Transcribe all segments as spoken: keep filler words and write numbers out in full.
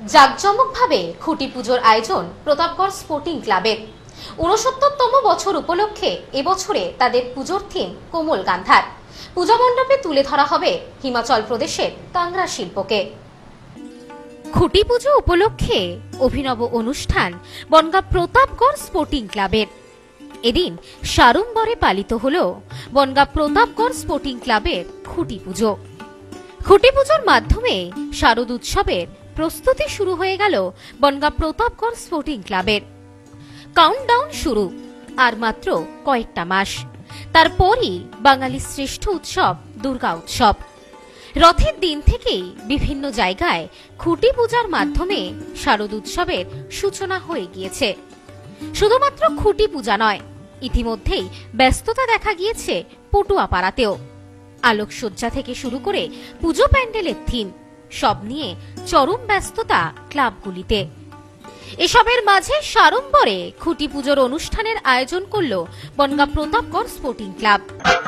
জাঁকজমকভাবে খুঁটি পুজোর আয়োজন প্রতাপগড় স্পোর্টিং ক্লাবের। ঊনসত্তরতম বছর উপলক্ষে এবছরে তাদের পুজোর থিম কোমল গান্ধার। পূজা মণ্ডপে তুলে ধরা হবে হিমাচল প্রদেশের কাংড়া শিল্পকে। খুঁটি পুজো উপলক্ষে অভিনব অনুষ্ঠান বনগাঁ প্রতাপগড় স্পোর্টিং ক্লাবের। এদিন সাড়ম্বরে পালিত হল বনগাঁ প্রতাপগড় স্পোর্টিং ক্লাবের খুঁটি পুজো। খুঁটি পুজোর মাধ্যমে শারদ উৎসবের প্রস্তুতি শুরু হয়ে গেল বনগাঁ প্রতাপগড় স্পোর্টিং ক্লাবের। কাউন্টডাউন শুরু, আর মাত্র কয়েকটা মাস, তারপরই বাঙালির শ্রেষ্ঠ উৎসব দুর্গা উৎসব। রথের দিন থেকেই বিভিন্ন জায়গায় খুঁটি পূজার মাধ্যমে শারদ উৎসবের সূচনা হয়ে গিয়েছে। শুধুমাত্র খুঁটি পূজা নয়, ইতিমধ্যেই ব্যস্ততা দেখা গিয়েছে পটুয়াপাড়াতেও। আলোকসজ্জা থেকে শুরু করে পুজো প্যান্ডেলের থিম সব নিয়ে চরম ব্যস্ততা ক্লাবগুলিতে। এসবের মাঝে সাড়ম্বরে খুঁটি পুজোর অনুষ্ঠানের আয়োজন করল বনগাঁ প্রতাপগড় স্পোর্টিং ক্লাব।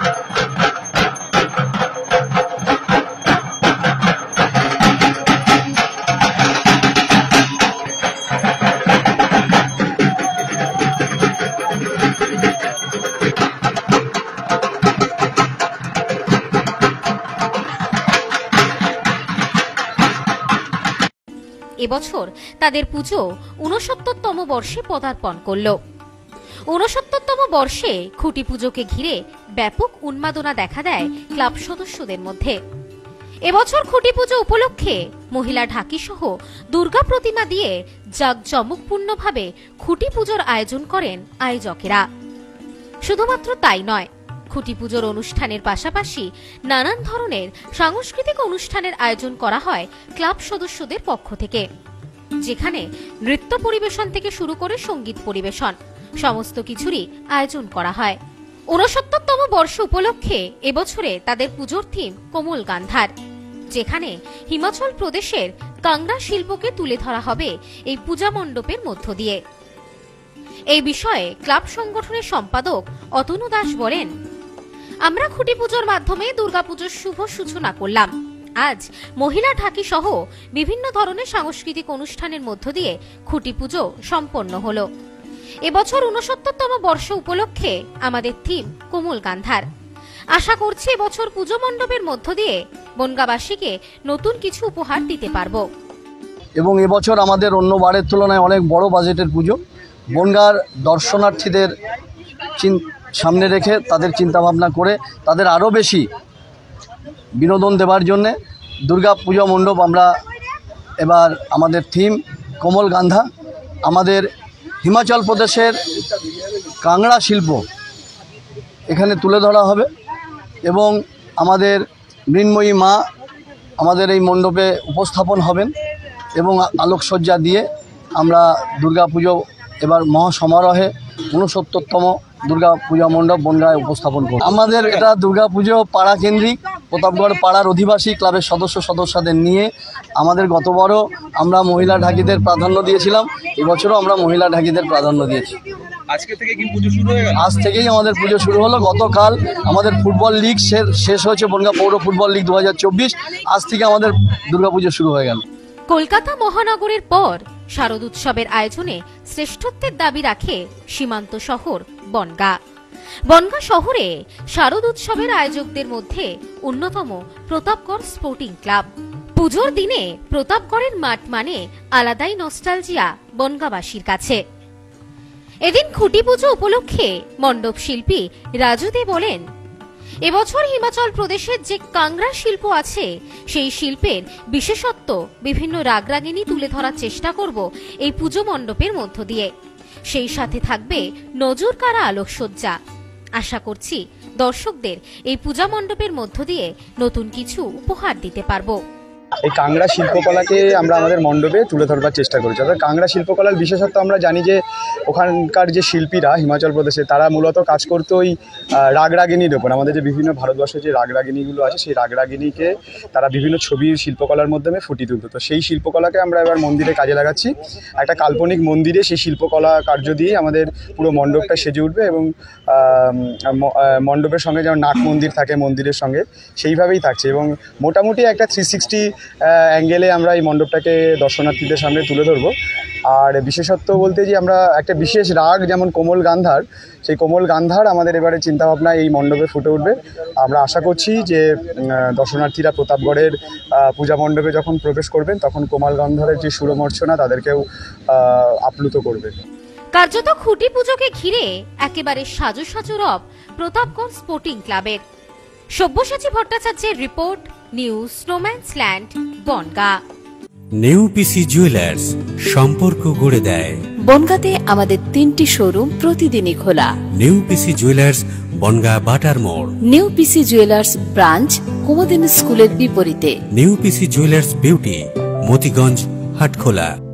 এবছর তাদের পুজো ঊনসত্তরতম বর্ষে পদার্পণ করল। ঊনসত্তরতম বর্ষে খুঁটি পুজোকে ঘিরে ব্যাপক উন্মাদনা দেখা দেয় ক্লাব সদস্যদের মধ্যে। এবছর খুঁটি পুজো উপলক্ষে মহিলা ঢাকি সহ দুর্গা প্রতিমা দিয়ে জাঁকজমকপূর্ণভাবে খুঁটি পুজোর আয়োজন করেন আয়োজকেরা। শুধুমাত্র তাই নয়, খুঁটি পুজোর অনুষ্ঠানের পাশাপাশি নানান ধরনের সাংস্কৃতিক অনুষ্ঠানের আয়োজন করা হয় ক্লাব সদস্যদের পক্ষ থেকে, যেখানে নৃত্য পরিবেশন থেকে শুরু করে সঙ্গীত পরিবেশন সমস্ত কিছুরই আয়োজন করা হয়। ঊনসত্তরতম বর্ষ উপলক্ষে এবছরে তাদের পুজোর থিম কোমল গান্ধার, যেখানে হিমাচল প্রদেশের কাংড়া শিল্পকে তুলে ধরা হবে এই পূজা মণ্ডপের মধ্য দিয়ে। এই বিষয়ে ক্লাব সংগঠনের সম্পাদক অতনু দাস বলেন, আমরা খুঁটি পুজোর মাধ্যমে দুর্গাপুজোর শুভ সূচনা করলাম। আজ মহিলা ঢাকি সহ বিভিন্ন ধরনের সাংস্কৃতিক অনুষ্ঠানের মধ্য দিয়ে খুঁটি পুজো সম্পন্ন হলো। এবছর ঊনসত্তরতম বর্ষ উপলক্ষে আমাদের থিম কোমল গান্ধার। আশা করছি এবছর পুজো মণ্ডপের মধ্য দিয়ে বনগাঁবাসীকে নতুন কিছু উপহার দিতে পারবো। এবং এবছর আমাদের অন্য বারের তুলনায় অনেক বড় বাজেটের পুজো। বনগাঁর দর্শনার্থীদের সামনে রেখে তাদের চিন্তাভাবনা করে তাদের আরও বেশি বিনোদন দেওয়ার জন্যে দুর্গা পূজা মণ্ডপ আমরা এবার আমাদের থিম কোমল গান্ধা, আমাদের হিমাচল প্রদেশের কাংড়া শিল্প এখানে তুলে ধরা হবে এবং আমাদের মৃন্ময়ী মা আমাদের এই মণ্ডপে উপস্থাপন হবেন এবং আলোকসজ্জা দিয়ে আমরা দুর্গা পুজো এবার মহাসমারোহে ঊনসত্তরতম দুর্গা পূজা মণ্ডপ বনগাঁয় উপস্থাপন করব। আমাদের এটা দুর্গা পুজো পাড়া কেন্দ্রিক, প্রতাপগড় পাড়ার অধিবাসী ক্লাবের সদস্য সদস্যদের নিয়ে আমাদের গতবারও আমরা মহিলা ঢাকিদের প্রাধান্য দিয়েছিলাম, এবছরও আমরা মহিলা ঢাকিদের প্রাধান্য দিয়েছি। আজকে থেকে কি পুজো শুরু হয়ে গেল? আজ থেকেই আমাদের পুজো শুরু হলো। গতকাল আমাদের ফুটবল লিগ শেষ হয়েছে, বনগাঁ পৌর ফুটবল লিগ দু হাজার চব্বিশ। আজ থেকে আমাদের দুর্গা পুজো শুরু হয়ে গেল। কলকাতা মহানগরের পর শারদ উৎসবের আয়োজনে শ্রেষ্ঠত্বের দাবি রাখে সীমান্ত শহর বনগাঁ। বনগাঁ শহরে শারদ উৎসবের আয়োজকদের মধ্যে অন্যতম প্রতাপগড় স্পোর্টিং ক্লাব। পুজোর দিনে প্রতাপগড়ের মাঠ মানে আলাদাই নস্টালজিয়া বনগাঁবাসীর কাছে। এদিন খুঁটি পুজো উপলক্ষে মণ্ডপ শিল্পী রাজু দে বলেন, এবছর হিমাচল প্রদেশের যে কাংড়া শিল্প আছে সেই শিল্পের বিশেষত্ব বিভিন্ন রাগরাগিনী তুলে ধরার চেষ্টা করব এই পুজো মণ্ডপের মধ্য দিয়ে। সেই সাথে থাকবে নজর কাড়া আলোকসজ্জা। আশা করছি দর্শকদের এই পূজা মণ্ডপের মধ্য দিয়ে নতুন কিছু উপহার দিতে পারবো। এই কাংড়া শিল্পকলাকে আমরা আমাদের মণ্ডপে তুলে ধরবার চেষ্টা করেছি। অর্থাৎ কাংড়া শিল্পকলার বিশেষত্ব আমরা জানি যে ওখানকার যে শিল্পীরা হিমাচল প্রদেশে তারা মূলত কাজ করতো ওই রাগরাগিনীর ওপর। আমাদের যে বিভিন্ন ভারতবর্ষের যে রাগরাগিনীগুলো আছে সেই রাগরাগিনীকে তারা বিভিন্ন ছবির শিল্পকলার মাধ্যমে ফুটিয়ে তুলতো। তো সেই শিল্পকলাকে আমরা এবার মন্দিরে কাজে লাগাচ্ছি। একটা কাল্পনিক মন্দিরে সেই শিল্পকলা কার্য দিয়ে আমাদের পুরো মণ্ডপটা সেজে উঠবে এবং মণ্ডপের সঙ্গে যেমন নাট মন্দির থাকে মন্দিরের সঙ্গে সেইভাবেই থাকছে এবং মোটামুটি একটা থ্রি সিক্সটি অ্যাঙ্গেলে আমরা এই মণ্ডপটাকে দর্শনার্থীদের সামনে তুলে ধরবো। আর বিশেষত্ব বলতে যে আমরা একটা বিশেষ রাগ যেমন কোমল গান্ধার, সেই কোমল গান্ধার আমাদের এবারে চিন্তাভাবনা এই মণ্ডপে ফুটে উঠবে। আমরা আশা করছি যে দর্শনার্থীরা প্রতাপগড়ের পূজা মণ্ডপে যখন প্রবেশ করবেন তখন কোমল গান্ধারের যে সুরমর্চনা তাদেরকেও আপ্লুত করবে। কার্যত খুঁটি পুজোকে ঘিরে একেবারে সাজু সাজু রব প্রতাপগড় স্পোর্টিং ক্লাবের। সব্যসাচী ভট্টাচার্যের রিপোর্ট, নিউজ স্নোম্যান্সল্যান্ড, বনগাঁ। নেউপিসি জুয়েলার্স, সম্পর্ক গড়ে দেয়। বনগাঁতে আমাদের তিনটি শোরুম প্রতিদিনই খোলা। নেউপিসি জুয়েলার্স, বনগাঁ বাটার মোড়। নেউপিসি জুয়েলার্স ব্রাঞ্চ কুমুদিনী স্কুলের বিপরীতে। নেউপিসি জুয়েলার্স বিউটি, মতিগঞ্জ, হাটখোলা।